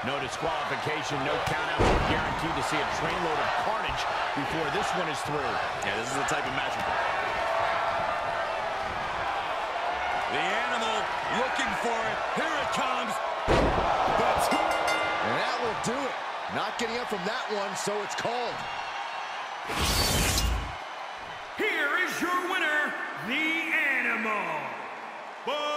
No disqualification, no countouts. We're guaranteed to see a trainload of carnage before this one is through. Yeah, this is the type of match. The Animal looking for it. Here it comes. And that will do it. Not getting up from that one, so it's called. Here is your winner, The Animal.